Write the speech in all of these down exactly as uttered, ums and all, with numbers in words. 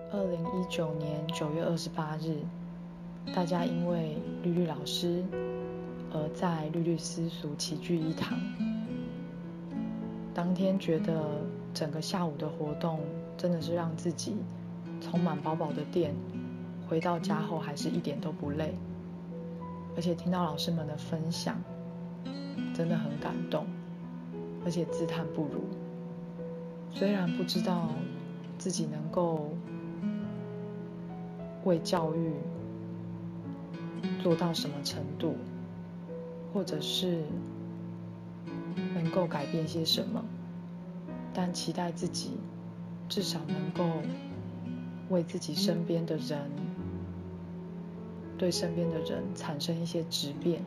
二零一九年九月二十八日，大家因为绿绿老师而在绿绿私塾齐聚一堂。当天觉得整个下午的活动真的是让自己充满饱饱的电，回到家后还是一点都不累，而且听到老师们的分享，真的很感动，而且自叹不如。虽然不知道自己能够为教育做到什么程度，或者是能够改变些什么，但期待自己至少能够为自己身边的人，对身边的人产生一些质变。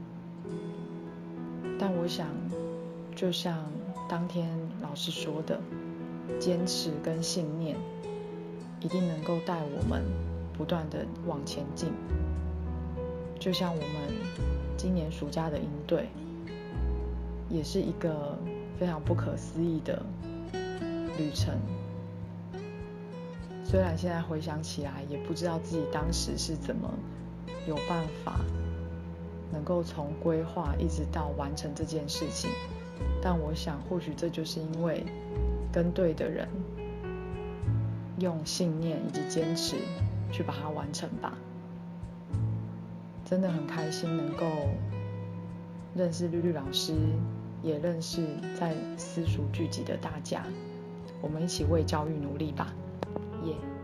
但我想，就像当天老师说的，坚持跟信念一定能够带我们不断的往前进。就像我们今年暑假的营队，也是一个非常不可思议的旅程。虽然现在回想起来，也不知道自己当时是怎么有办法能够从规划一直到完成这件事情，但我想或许这就是因为跟对的人，用信念以及坚持去把它完成吧。真的很开心能够认识绿绿老师，也认识在私塾聚集的大家，我们一起为教育努力吧，耶、yeah